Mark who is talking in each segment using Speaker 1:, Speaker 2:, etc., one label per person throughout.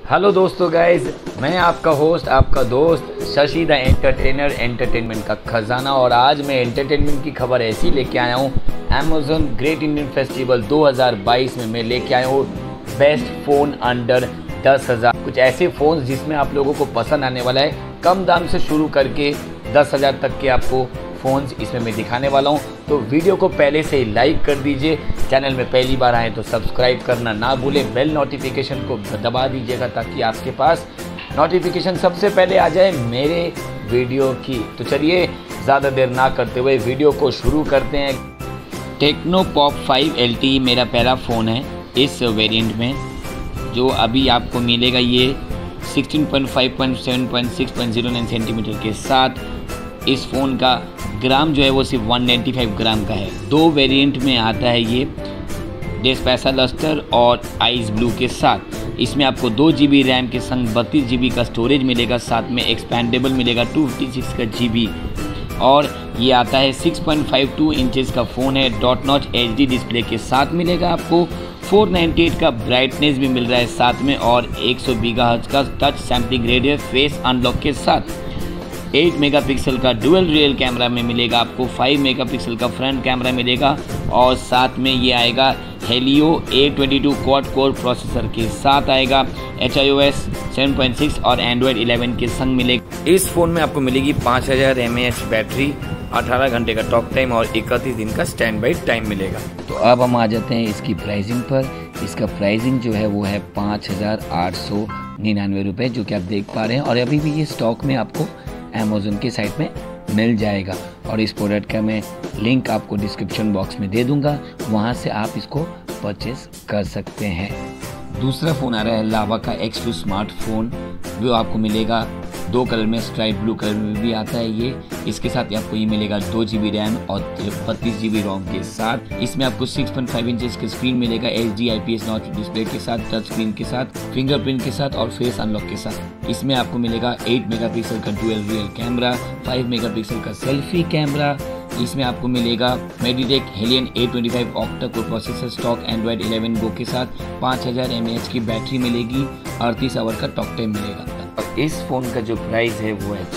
Speaker 1: Hello दोस्तों guys, मैं आपका होस्ट, आपका दोस्त शशि द एंटरटेनर, एंटरटेनमेंट का खजाना। और आज मैं एंटरटेनमेंट की खबर ऐसी लेके आया हूँ। अमेज़न ग्रेट इंडियन फेस्टिवल 2022 में मैं लेके आया हूँ बेस्ट फ़ोन अंडर 10,000। कुछ ऐसे फ़ोन जिसमें आप लोगों को पसंद आने वाला है। कम दाम से शुरू करके 10,000 तक के आपको फ़ोन्स इसमें मैं दिखाने वाला हूँ। तो वीडियो को पहले से ही लाइक कर दीजिए। चैनल में पहली बार आए तो सब्सक्राइब करना ना भूलें। बेल नोटिफिकेशन को दबा दीजिएगा ताकि आपके पास नोटिफिकेशन सबसे पहले आ जाए मेरे वीडियो की। तो चलिए ज़्यादा देर ना करते हुए वीडियो को शुरू करते हैं। टेक्नो पॉप 5 LTE मेरा पहला फ़ोन है इस वेरिएंट में, जो अभी आपको मिलेगा ये 16.5.7.6.09 सेंटीमीटर के साथ। इस फ़ोन का ग्राम जो है वो सिर्फ 195 ग्राम का है। दो वेरिएंट में आता है ये, डेस्पैसा लस्टर और आइस ब्लू के साथ। इसमें आपको 2 GB रैम के संग 32 GB का स्टोरेज मिलेगा, साथ में एक्सपेंडेबल मिलेगा 256 का GB। और ये आता है 6.52 इंचेस का फ़ोन है। डॉट नॉच HD डिस्प्ले के साथ मिलेगा आपको। 498 का ब्राइटनेस भी मिल रहा है साथ में, और 100 GHz का टच सैम्पलिंग रेट है फेस अनलॉक के साथ। 8 मेगापिक्सल का डुअल रियल कैमरा में मिलेगा आपको। 5 मेगापिक्सल का फ्रंट कैमरा मिलेगा, और साथ में ये आएगा Helio A22 quad core processor के साथ आएगा। HiOS 7.6 और Android 11 के संग मिलेगा। इस फ़ोन में आपको मिलेगी 5000 mAh बैटरी, 18 घंटे का टॉक टाइम और 31 दिन का स्टैंड बाई टाइम मिलेगा। तो अब हम आ जाते हैं इसकी प्राइसिंग पर। इसका प्राइसिंग जो है वो है 5,899 रुपये, जो कि आप देख पा रहे हैं। और अभी भी ये स्टॉक में आपको अमेज़न की साइट में मिल जाएगा। और इस प्रोडक्ट का मैं लिंक आपको डिस्क्रिप्शन बॉक्स में दे दूंगा, वहां से आप इसको परचेस कर सकते हैं। दूसरा फ़ोन आ रहा है लावा का X2 स्मार्टफोन, जो आपको मिलेगा 2 कलर में, स्ट्राइप ब्लू कलर में भी आता है ये। इसके साथ आपको ये मिलेगा 2 GB रैम और 32 GB रोम के साथ। इसमें आपको 6.5 इंचेस की स्क्रीन मिलेगा HD IPS नॉच डिस्प्ले के साथ, टच स्क्रीन के साथ, फिंगरप्रिंट के साथ और फेस अनलॉक के साथ। इसमें आपको मिलेगा 8 मेगापिक्सल का डुअल रियल कैमरा, 5 मेगापिक्सल का सेल्फी कैमरा। इसमें आपको मिलेगा MediaTek Helio A25 octa core processor stock Android 11 Go के साथ। 5000 mAh की बैटरी मिलेगी, 38 आवर का टॉक टाइम मिलेगा। और इस फ़ोन का जो प्राइस है वो है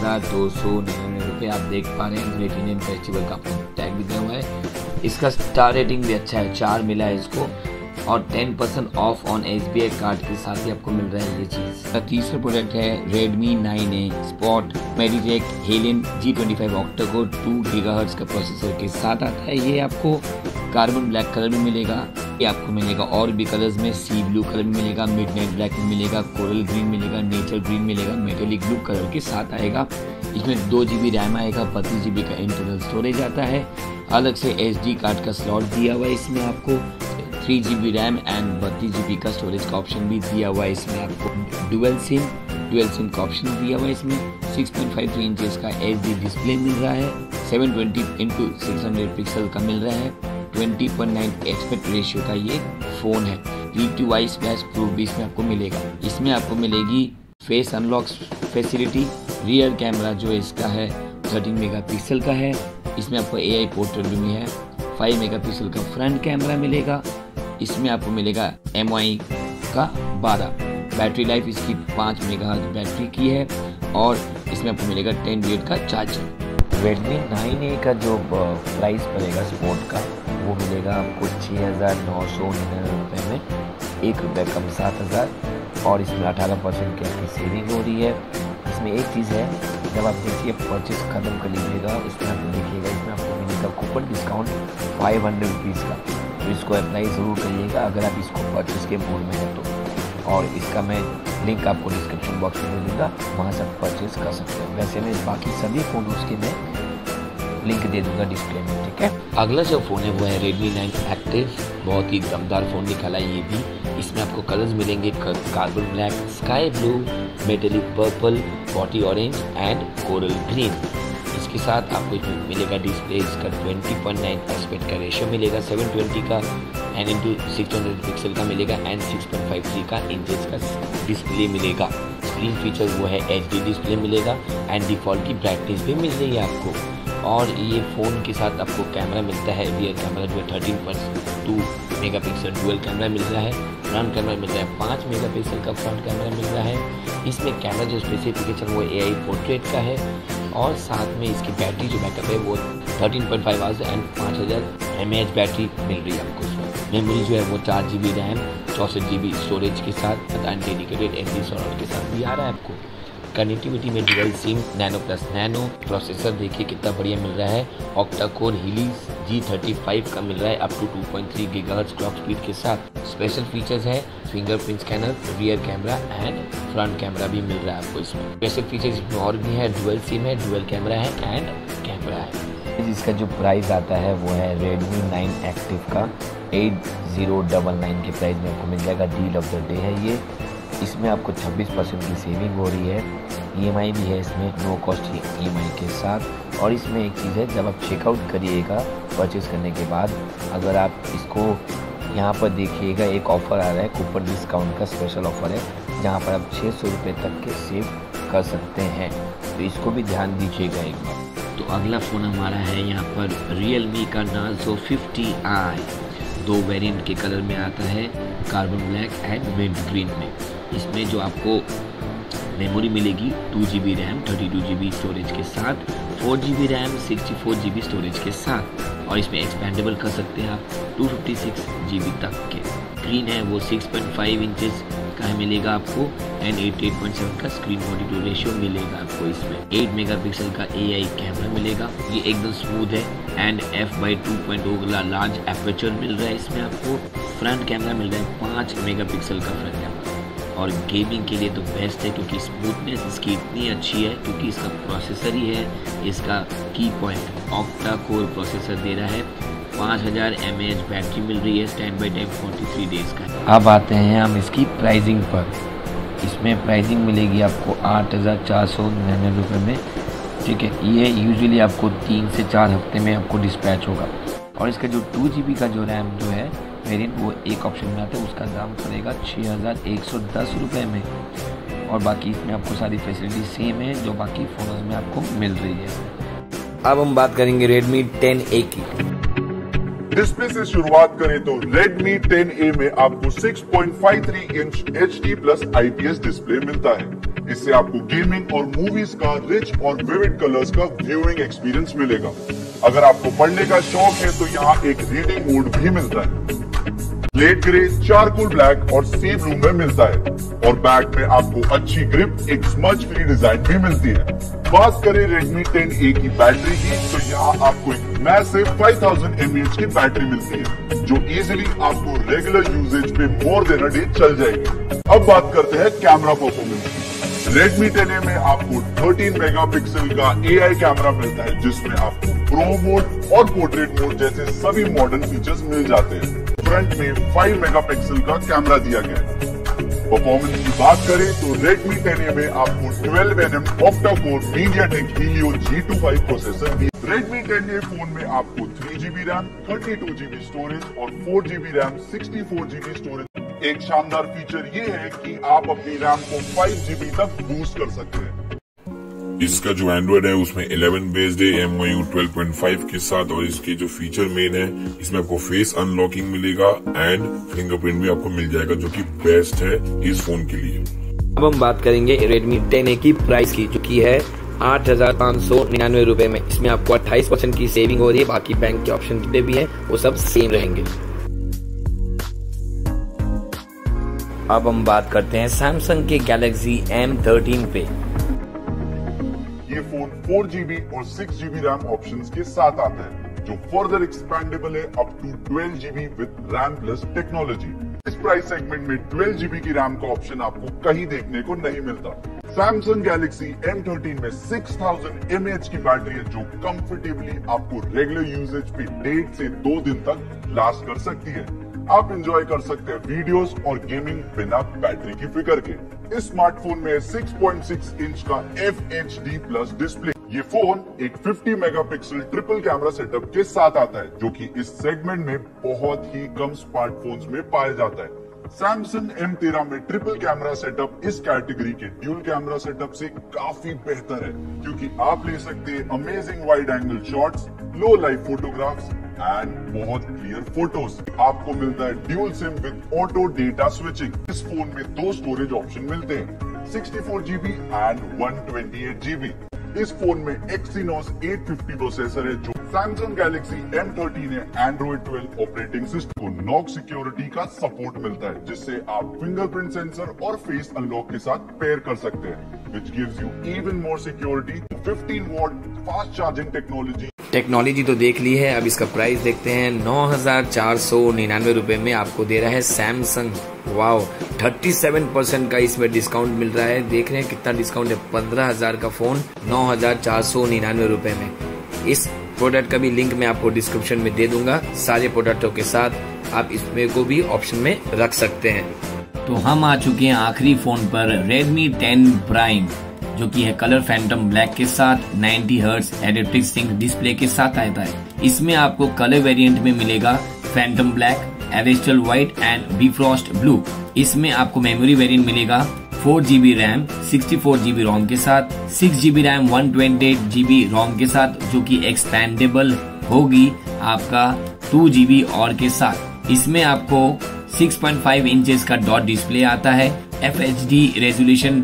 Speaker 1: 6,299 रुपये। आप देख पा रहे हैं ग्रेट इंडियन फेस्टिवल का आपको टैग भी दिया हुआ है। इसका स्टार रेटिंग भी अच्छा है, 4 मिला है इसको। और 10% ऑफ ऑन SBI कार्ड के साथ ही आपको मिल रहा है ये चीज़। तीसरा प्रोडक्ट है Redmi 9A Spot MediaTek Helio G25 octa core 2 GHz का प्रोसेसर के साथ आता है। ये आपको कार्बन ब्लैक कलर में मिलेगा। ये आपको मिलेगा और भी कलर्स में, सी ब्लू कलर में मिलेगा, मिडनाइट ब्लैक में मिलेगा, कोरल ग्रीन मिलेगा, नेचर ग्रीन मिलेगा, मेटेलिक ब्लू कलर के साथ आएगा। इसमें 2 GB रैम आएगा, 32 GB का इंटरनल स्टोरेज आता है। अलग से SD कार्ड का स्लॉट दिया हुआ है इसमें आपको। 3 GB रैम एंड 32 GB का स्टोरेज का ऑप्शन भी दिया हुआ है इसमें आपको। डुअल सिम का ऑप्शन दिया हुआ है इसमें। 6.53 इंचेस का HD डिस्प्ले मिल रहा है। 720x600 पिक्सल का मिल रहा है। 20.9 एस्पेक्ट रेशियो का ये फ़ोन है। V2i स्प्लैश प्रूफ भी इसमें आपको मिलेगा। इसमें आपको मिलेगी face unlock facility. Rear camera जो इसका है 13 मेगापिक्सल का है। इसमें आपको AI पोर्ट्रेट भी है। 5 मेगापिक्सल का फ्रंट कैमरा मिलेगा। इसमें आपको मिलेगा MI का 12। बैटरी लाइफ इसकी 5 मेगाहर्ट्ज़ बैटरी की है। और इसमें आपको मिलेगा 10 वाट का चार्जर। Redmi 9A का जो प्राइस पड़ेगा स्पोर्ट का, वो मिलेगा आपको 6,999 रुपये में, 1 रुपये कम 7,000। और इसमें 18% की आपकी सेविंग हो रही है। इसमें एक चीज़ है, जब आप देखिए परचेस खत्म कर लीजिएगा, उसमें आप देखिएगा इसमें आपको मिलेगा कूपन डिस्काउंट 500 रुपीज़ का। तो इसको अप्लाई ज़रूर करिएगा अगर आप इसको परचेस के मूड में है तो। और इसका मैं लिंक आपको डिस्क्रिप्शन बॉक्स में दे दूँगा, वहाँ से आप परचेस कर सकते हैं। वैसे मैं बाकी सभी फ़ोटोज़ के मैं लिंक दे दूंगा डिस्प्ले में, ठीक है। अगला जो फ़ोन है वो है Redmi 9 Active। बहुत ही दमदार फ़ोन निकाला है ये भी। इसमें आपको कलर्स मिलेंगे carbon black, sky blue, metallic purple, बॉटी ऑरेंज एंड कोरल ग्रीन। इसके साथ आपको इसमें मिलेगा डिस्प्ले इसका 20.9 एस्पेक्ट का रेशियो मिलेगा, 720 का एंड इंटू 600 पिक्सल का मिलेगा एंड 6.53 का इंचेस का डिस्प्ले मिलेगा। स्क्रीन फीचर वो है HD डिस्प्ले मिलेगा एंड डिफ़ॉल्ट की ब्राइटनेस भी मिल रही है आपको। और ये फ़ोन के साथ आपको कैमरा मिलता है, रियर कैमरा जो है 13.2 मेगापिक्सल डुअल कैमरा मिल रहा है। फ्रंट कैमरा मिल रहा है 5 मेगापिक्सल का फ्रंट कैमरा मिल रहा है। इसमें कैमरा जो स्पेसिफिकेशन वो AI पोर्ट्रेट का है और साथ में इसकी बैटरी जो बैकअप है वो 13.5 आवर्स एंड 5000 mAh बैटरी मिल रही है आपको इसमें। मेमोरी जो है वो 4 GB रैम 64 GB स्टोरेज के साथ एंड डेडिकेटेड SD स्लॉट के साथ भी आ रहा है आपको। कनेक्टिविटी में dual SIM nano plus nano processor देखिए कितना बढ़िया मिल रहा है। ऑक्टा कोर हीलीज G35 का मिल रहा है up to 2.3 GHz clock speed के साथ। स्पेशल फीचर्स है fingerprint scanner, rear camera and front camera भी मिल रहा है आपको इसमें। स्पेशल फीचर्स इसमें और भी है, डुअल सिम है, डुअल कैमरा है एंड कैमरा है। इसका जो प्राइस आता है वो है Redmi 9 एक्टिव का 8099 के प्राइस में आपको मिल जाएगा। डील ऑफ द डे है ये। इसमें आपको 26% की सेविंग हो रही है। EMI भी है इसमें, नो कॉस्ट EMI के साथ। और इसमें एक चीज़ है, जब आप चेकआउट करिएगा परचेस करने के बाद, अगर आप इसको यहाँ पर देखिएगा एक ऑफ़र आ रहा है, कूपन डिस्काउंट का स्पेशल ऑफ़र है जहाँ पर आप 600 रुपये तक के सेव कर सकते हैं, तो इसको भी ध्यान दीजिएगा एक बार। तो अगला फ़ोन हमारा है यहाँ पर Realme का Narzo 50i। 2 वेरिएंट के कलर में आता है, carbon black and mint green में। इसमें जो आपको मेमोरी मिलेगी 2 GB रैम 32 GB स्टोरेज के साथ, 4 GB रैम 64 GB स्टोरेज के साथ, और इसमें एक्सपेंडेबल कर सकते हैं आप 256 GB तक के। स्क्रीन है वो 6.5 इंचेस का मिलेगा आपको एंड 88.7 का स्क्रीन बॉडी टू रेशियो मिलेगा आपको इसमें। 8 मेगापिक्सल का AI कैमरा मिलेगा, ये एकदम स्मूथ है एंड f/2.0 लार्ज एपर्चर मिल रहा है इसमें आपको। फ्रंट कैमरा मिल रहा है 5 मेगापिक्सल का फ्रंट कैमरा, और गेमिंग के लिए तो बेस्ट है क्योंकि स्मूथनेस इसकी इतनी अच्छी है क्योंकि इसका प्रोसेसर ही है इसका key point. Octa core processor दे रहा है, 5000 mAh बैटरी मिल रही है, स्टैंड बाई टाइम 43 डेज का। अब आते हैं हम इसकी प्राइसिंग पर। इसमें प्राइसिंग मिलेगी आपको 8499 रुपये में, ठीक है। ये यूजुअली आपको 3 से 4 हफ्ते में आपको डिस्पैच होगा। और इसका जो 2 GB का जो रैम जो है वेरिएंट वो एक ऑप्शन में आता है, उसका दाम पड़ेगा 6110 रुपये में। और बाकी इसमें आपको सारी फैसिलिटी सेम है जो बाकी फ़ोन्स में आपको मिल रही है। अब हम बात करेंगे Redmi 10A की।
Speaker 2: डिस्प्ले से शुरुआत करें तो Redmi 10A में आपको 6.53 inch HD plus IPS display मिलता है। इससे आपको गेमिंग और मूवीज का रिच और विविड कलर्स का व्यूइंग एक्सपीरियंस मिलेगा। अगर आपको पढ़ने का शौक है तो यहाँ एक रीडिंग मोड भी मिलता है। प्लेट ग्रे, चारकोल ब्लैक और सी ब्लू में मिलता है। और बैक में आपको अच्छी ग्रिप, एक स्मज फ्री डिजाइन भी मिलती है। बात करें Redmi 10A की बैटरी की तो यहाँ आपको एक मैसिव 5000 mAh की बैटरी मिलती है जो इजीली आपको रेगुलर यूजेज पे मोर देन अ डे चल जाएगी। अब बात करते हैं कैमरा परफॉर्मेंस की। Redmi 10A में आपको 13 मेगापिक्सल का AI कैमरा मिलता है जिसमें आपको प्रो मोड और पोर्ट्रेट मोड जैसे सभी मॉडर्न फीचर्स मिल जाते हैं। फ्रंट में 5 मेगापिक्सल का कैमरा दिया गया है। परफॉर्मेंस की बात करें तो Redmi 10A में आपको 12nm octa core MediaTek Helio G25 processor भी। Redmi 10A फोन में आपको 3 GB रैम 32 GB स्टोरेज और 4 GB रैम 64 GB स्टोरेज। एक शानदार फीचर ये है कि आप अपनी रैम को 5 GB तक बूस्ट कर सकते हैं।
Speaker 3: इसका जो एंड्रॉइड है उसमें 11 बेस्ड है MIU 12.5 के साथ, और इसके जो फीचर मेन है इसमें आपको फेस अनलॉकिंग मिलेगा एंड फिंगरप्रिंट भी आपको मिल जाएगा जो कि बेस्ट है इस फोन के लिए।
Speaker 1: अब हम बात करेंगे Redmi 10A की प्राइस की, जो की है 8599 रुपए में। इसमें आपको 28% की सेविंग हो रही है, बाकी बैंक के ऑप्शन जितने भी हैं वो सब सेम रहेंगे। अब हम बात करते हैं Samsung के Galaxy M13 पे।
Speaker 2: ये फोन 4 GB और 6 GB रैम ऑप्शंस के साथ आता है जो फर्दर एक्सपैंडेबल है up to 12 GB with RAM plus technology. इस प्राइस सेगमेंट में 12 GB की रैम का ऑप्शन आपको कहीं देखने को नहीं मिलता। Samsung Galaxy M13 में 6000 mAh की बैटरी है जो कंफर्टेबली आपको रेगुलर यूजेज पे 1.5 से 2 दिन तक लास्ट कर सकती है। आप एंजॉय कर सकते हैं वीडियोस और गेमिंग बिना बैटरी की फिक्र के। इस स्मार्टफोन में 6.6 इंच का FHD प्लस डिस्प्ले। ये फोन एक 50 मेगापिक्सल ट्रिपल कैमरा सेटअप के साथ आता है जो कि इस सेगमेंट में बहुत ही कम स्मार्टफोन्स में पाया जाता है। Samsung M13 में ट्रिपल कैमरा सेटअप इस कैटेगरी के ड्यूल कैमरा सेटअप से काफी बेहतर है क्योंकि आप ले सकते हैं amazing wide angle shots, low light photographs and बहुत क्लियर फोटोज। आपको मिलता है dual SIM with auto data switching. इस फोन में 2 स्टोरेज ऑप्शन मिलते हैं, 64GB एंड 128GB। इस फोन में Exynos 850 प्रोसेसर है जो Samsung Galaxy M13 है। Android 12 ऑपरेटिंग सिस्टम को नॉक सिक्योरिटी का सपोर्ट मिलता है, जिससे आप फिंगरप्रिंट सेंसर और फेस अनलॉक के साथ पेयर कर सकते हैं, which gives you even more security। 15 watt fast charging technology
Speaker 1: तो देख ली है, अब इसका प्राइस देखते हैं। 9,499 रुपए में आपको दे रहा है सैमसंग। वाओ, 37% का इसमें डिस्काउंट मिल रहा है। देख रहे हैं कितना डिस्काउंट है। 15,000 का फोन 9,499 रुपए में। इस प्रोडक्ट का भी लिंक मैं आपको डिस्क्रिप्शन में दे दूंगा। सारे प्रोडक्टों के साथ आप इसमें को भी ऑप्शन में रख सकते हैं। तो हम आ चुके हैं आखिरी फोन पर, Redmi 10 Prime, जो कि है कलर फैंटम ब्लैक के साथ 90 हर्ट्ज एडेप्टिव सिंक डिस्प्ले के साथ आता है। इसमें आपको कलर वेरिएंट में मिलेगा फैंटम ब्लैक, एवेस्टल व्हाइट एंड बीफ्रॉस्ट ब्लू। इसमें आपको मेमोरी वेरिएंट मिलेगा 4GB रैम 64GB रोम के साथ, 6GB रैम 128GB रोम के साथ, जो कि एक्सपैंडेबल होगी आपका 2GB और के साथ। इसमें आपको 6.5 इंचेस का डॉट डिस्प्ले आता है। FHD रेजोल्यूशन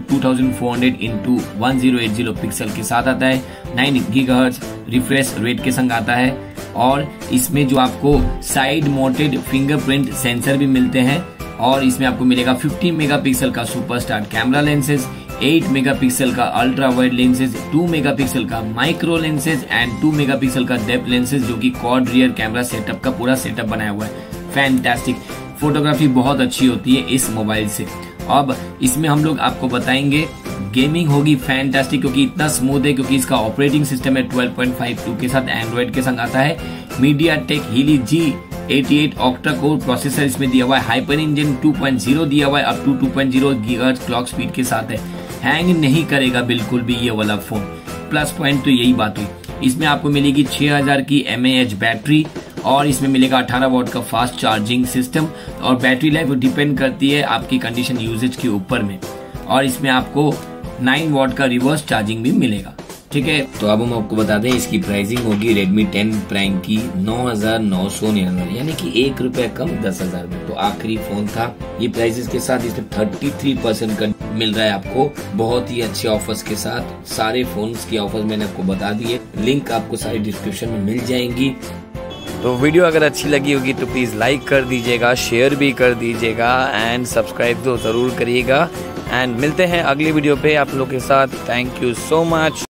Speaker 1: 2400x1080 पिक्सल के साथ आता है। 9 GHz रिफ्रेश रेट के संग आता है। और इसमें जो आपको साइड माउंटेड फिंगरप्रिंट सेंसर भी मिलते हैं। और इसमें आपको मिलेगा 50 मेगापिक्सल का सुपरस्टार कैमरा लेंसेज, 8 मेगापिक्सल का अल्ट्रा वाइड लेंसेज, 2 मेगापिक्सल का माइक्रो लेंसेज एंड 2 मेगापिक्सल का डेप्थ लेंसेज, जो कि क्वाड रियर कैमरा सेटअप का पूरा सेटअप बनाया हुआ है। फैंटास्टिक फोटोग्राफी बहुत अच्छी होती है इस मोबाइल से। अब इसमें हम लोग आपको बताएंगे गेमिंग होगी फैंटास्टिक, क्योंकि इतना स्मूथ है, क्योंकि इसका ऑपरेटिंग सिस्टम है 12.52 के साथ एंड्रॉइड के संग आता है। MediaTek Helio G88 octa core processor इसमें दिया हुआ है। हाइपर इंजन 2.0 दिया हुआ है, up to 2.0 GHz clock speed के साथ है। हैंग नहीं करेगा बिल्कुल भी ये वाला फोन। प्लस पॉइंट तो यही बात हुई। इसमें आपको मिलेगी 6000 की mAh बैटरी और इसमें मिलेगा 18 वॉट का फास्ट चार्जिंग सिस्टम। और बैटरी लाइफ डिपेंड करती है आपकी कंडीशन यूजेज के ऊपर में। और इसमें आपको 9 वॉट का रिवर्स चार्जिंग भी मिलेगा। ठीक है, तो अब हम आपको बता दें इसकी प्राइसिंग होगी Redmi 10 Prime की 9,999, यानी कि 1 रुपए कम 10,000 में। तो आखिरी फोन था। ये प्राइसेस के साथ इसमें 33% का मिल रहा है आपको, बहुत ही अच्छे ऑफर्स के साथ। सारे फोन्स की ऑफर्स मैंने आपको बता दिए, लिंक आपको सारी डिस्क्रिप्शन में मिल जाएंगी। तो वीडियो अगर अच्छी लगी होगी तो प्लीज लाइक कर दीजिएगा, शेयर भी कर दीजिएगा एंड सब्सक्राइब तो जरूर करिएगा। एंड मिलते हैं अगली वीडियो पे आप लोग के साथ। Thank you so much.